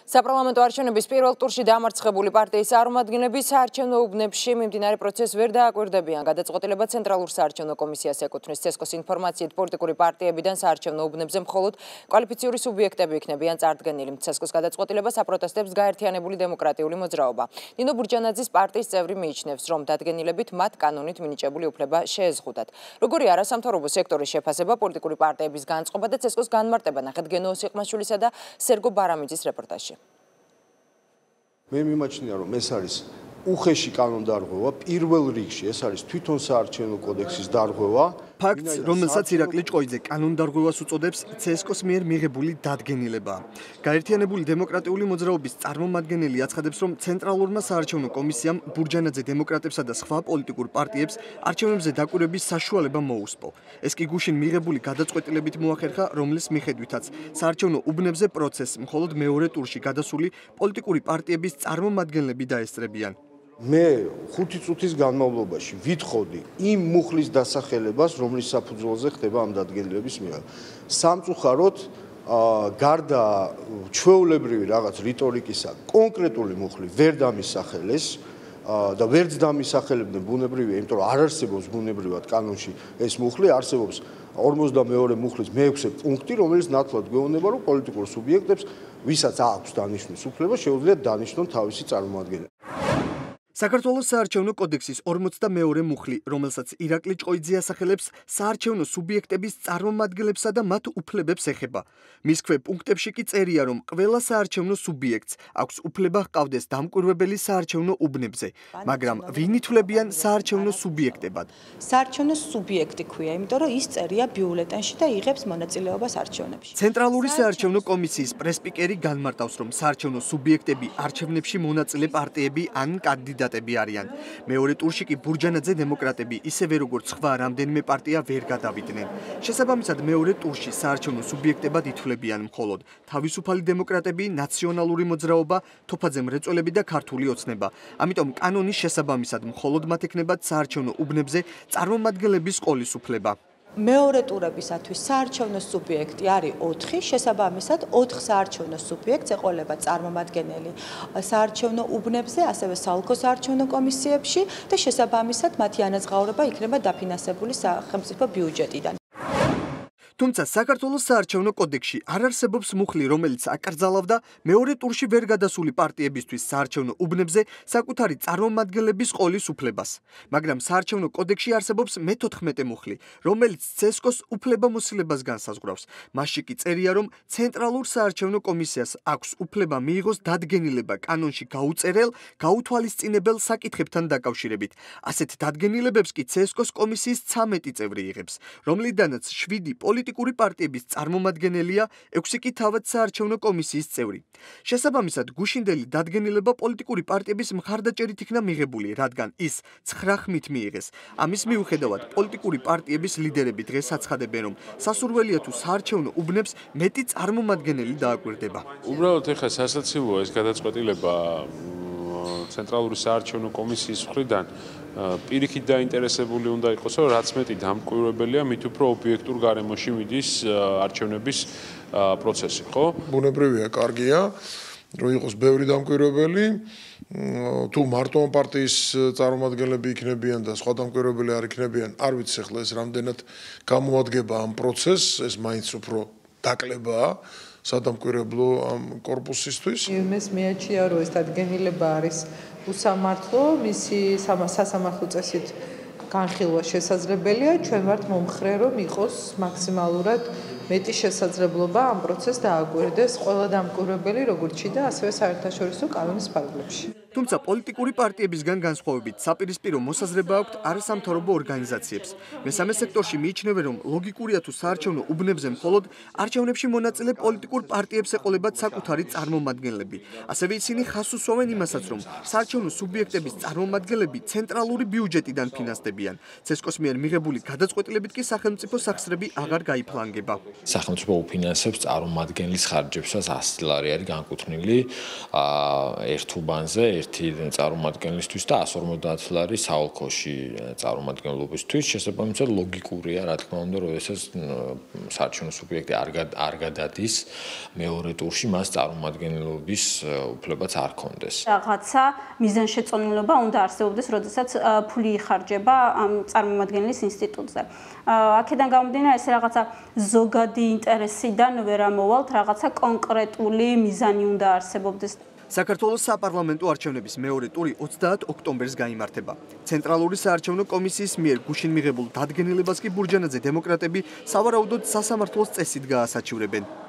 საპარლამენტო არჩევნების პირველ ტურში დამარცხებული პარტიის წარმომადგენლები საარჩევნო უბნებში მიმდინარე პროცესს ვერ დააკვირდებიან. გადაწყვეტილება ცენტრალურ საარჩევნო კომისიას ეკუთვნის. ცესკოს ინფორმაციით, პოლიტიკური პარტიებიდან საარჩევნო უბნებზე მხოლოდ კვალიფიციური სუბიექტები იქნებიან წარდგენილი. ცესკოს გადაწყვეტილებას აპროტესტებს გაერთიანებული დემოკრატიული მოძრაობა. ნინო ბურჯანაძის პარტიის წევრი მიიჩნევს, რომ დადგენილებით მათ კანონით მინიჭებული უფლება შეეზღუდათ. როგორი არასამთავრობო სექტორის შეფასება, პოლიტიკური პარტიების განწყობა და ცესკოს განმარტება ნახეთ გენო სიყმაშვილისა და სერგო ბარამიძის რეპორტაჟში. მე მიმაჩნია, რომ ეს არის უხეში კანონდარღვევა, პირველ რიგში ეს არის თვითონ საარჩევნო კოდექსის დარღვევა. ფაქტს, რომელსაც ირაკლი ჭყოიძე კანონდარღვევას უწოდებს, ცესკოს მიერ მიღებული დადგენილება. გაერთიანებული დემოკრატიული მოძრაობის წარმომადგენელი აცხადებს, რომ ცენტრალურმა საარჩევნო კომისიამ ბურჯანაძე დემოკრატებსა და სხვა პოლიტიკურ პარტიებს არჩევნებზე დაკვირვების საშუალება მოუსპო. ეს კი გუშინ მიღებული გადაწყვეტილებით მოახერხა, რომლის მიხედვითაც საარჩევნო უბნებზე პროცესს მხოლოდ მეორე ტურში გადასული პოლიტიკური პარტიების წარმომადგენლები დაესწრებიან. მე 5 წუთის განმავლობაში ვითხოვდი იმ მუხლის დასახელებას, რომლის საფუძველზე ხდება ამ დადგენილების მიღება. სამწუხაროდ, გარდა ჩვეულებრივი რაღაც რიტორიკისა, კონკრეტული მუხლი ვერ დამისახელეს და ვერც დამისახელებდნენ ბუნებრივია, იმიტომ რომ არ არსებობს ბუნებრივად კანონში ეს მუხლი, არსებობს 42 მუხლის მე-6 პუნქტი, რომელიც ნათლად გვეუბნება, რომ პოლიტიკურ სუბიექტებს, ვისაც აქვს დანიშნვის უფლება, შეუძლიათ დანიშნონ თავისი წარმომადგენელი. საქართველოს საარჩევნო კოდექსის 42 მუხლი, რომელსაც ირაკლი ჭყოიძე ასახელებს, საარჩევნო სუბიექტების წარმომადგენლებსა და მათ უფლებებს ეხება. მის ქვე პუნქტებში კი წერია, რომ ყველა საარჩევნო სუბიექტს აქვს უფლება ჰყავდეს დამკვირვებელი საარჩევნო უბნებზე, მაგრამ ვინ ითვლებიან საარჩევნო სუბიექტებად? საარჩევნო სუბიექტი ქვია, იმიტომ რომ ის წერია ბიულეტენში და იღებს მონაწილეობას არჩევნებში. ცენტრალური საარჩევნო კომისიის პრესპიკერი განმარტავს, რომ საარჩევნო სუბიექტები არჩევნებში მონაწილე პარტიები ან კანდიდატები არიან. მეორე ტურში კი ბურჯანაძე დემოკრატები ისევე როგორც სხვა რამდენიმე პარტია ვერ გადავიდნენ. შესაბამისად, მეორე ტურში საარჩევნო სუბიექტებად ითვლებიან მხოლოდ თავისუფალი დემოკრატები, ნაციონალური მოძრაობა, თოფაძე მრეწველები და ქართული ოცნება. ამიტომ კანონის შესაბამისად მხოლოდ მათ ექნებათ საარჩევნო უბნებზე წარმომადგენლების ყოლის უფლება. მეორე ტურებისათვის საარჩევნო სუბიექტი არის 4, შესაბამისად 4 საარჩევნო სუბიექტს ეყოლება წარმომადგენელი საარჩევნო უბნებზე, ასევე საოლქო საარჩევნო კომისიებში და შესაბამისად მათი ანაზღაურება იქნება დაფინანსებული სახელმწიფო ბიუჯეტიდან. თუმცა საქართველოს საარჩევნო კოდექსში არ არსებობს მუხლი, რომელიც აკრძალავდა მეორე ტურში ვერ გადასული პარტიებისთვის საარჩევნო უბნებზე საკუთარი წარმომადგენლების ყოლის უფლებას. მაგრამ საარჩევნო კოდექსში არსებობს მე-14 მუხლი, რომელიც ცესკოს უფლებამოსილებას განსაზღვრავს. მასში კი წერია, რომ ცენტრალურ საარჩევნო კომისიას აქვს უფლება მიიღოს დადგენილება კანონში გაუწერელ, გაუთვალისწინებელ საკითხებთან დაკავშირებით. ასეთ დადგენილებებს კი ცესკოს კომისიის 13 წევრი იღებს, რომლიდანაც 7 პოლიტიკური პარტიების წარმომადგენელია, 6 კი თავად საარჩევნო კომისიის წევრი. შესაბამისად, გუშინდელი დადგენილება პოლიტიკური პარტიების მხარდაჭერით იქნა მიღებული, რადგან ის 9 ხმით მიიღეს. ამის მიუხედავად, პოლიტიკური პარტიების ლიდერები დღეს აცხადებენ, რომ სასურველია თუ საარჩევნო უბნებს მეტი წარმომადგენელი დააკვირდება. უბრალოდ ეხლა სასაცილოა ეს გადაწყვეტილება ცენტრალური საარჩევნო კომისიის მხრიდან პირიქით დაინტერესებული უნდა იყოს, რომ რაც მეტი დამკვირვებელია, მით უფრო ობიექტურ გარემოში მიდის არჩევნების პროცესი, ხო? ბუნებრივია, კარგია, რომ იყოს ბევრი დამკვირვებელი, თუ მარტო პარტიის წარმომადგენლები იქნებიან და სხვა დამკვირვებელი არ იქნებიან, არ ვიცი ახლა ეს რამდენად გამოადგება ამ პროცესს, ეს მაინც უფრო დაკლებაა სადამკვირვებლო ამ კორპუსისთვის. იმის მიაჩნია, რომ ეს დადგენილება არის უსამართლო, მისი სასამართლო წესით განხილვა შესაძლებელია, ჩვენ ვართ მომხრე, რომ იყოს მაქსიმალურად მეტი შესაძლებლობა ამ პროცესს დააკვირდეს ყველა დამკვირვებელი, როგორც ჩი და ასევე საერთაშორისო კანონის ფარგლებში. თუმცა პოლიტიკური პარტიებისგან განსხვავებით საპირისპირო მოსაზრება აქვთ არასამთავრობო ორგანიზაციებს. მესამე სექტორში მიიჩნევენ, რომ ლოგიკურია თუ საარჩევნო უბნებზე მხოლოდ არჩევნებში მონაწილე პოლიტიკურ პარტიებს ეყოლებათ საკუთარი წარმომადგენლები. ასევე ისინი ხაზს უსვამენ იმასაც, რომ საარჩევნო სუბიექტების წარმომადგენლები ცენტრალური ბიუჯეტიდან ფინანსდებიან. ცესკოს მიერ მიღებული გადაწყვეტილებით კი სახელმწიფო სახსრები აღარ გაიფლანგება. სახელმწიფო უფინანსებს წარმომადგენლის ხარჯებსაც 100 ლარი არის განკუთვნილი ერთ უბანზე, ერთი წარმომადგენლისთვის და 150 ლარი საოლქოში წარმომადგენლობისთვის. შესაბამისად ლოგიკურია, რა თქმა უნდა, როდესაც საარჩევნო სუბიექტი არ გადადის მეორე ტურში, მას წარმომადგენლობის უფლებაც არ ქონდეს. Რაღაცა მიზანშეწონილობა უნდა არსებობდეს, როდესაც ფული იხარჯება ამ წარმომადგენლის ინსტიტუტზე. აქედან გამომდინარე, ეს რაღაცა ზოგადი ინტერესიდან ვერ ამოვალთ, რაღაცა კონკრეტული მიზანი უნდა არსებობდეს. საქართველოს საპარლამენტო არჩევნების მეორე ტური 30 ოქტომბერს გაიმართება. ცენტრალური საარჩევნო კომისიის მიერ გუშინ მიღებულ დადგენილებას კი ბურჯანაძე დემოკრატები სავარაუდოდ სასამართლოს წესით გაასაჩივრებენ.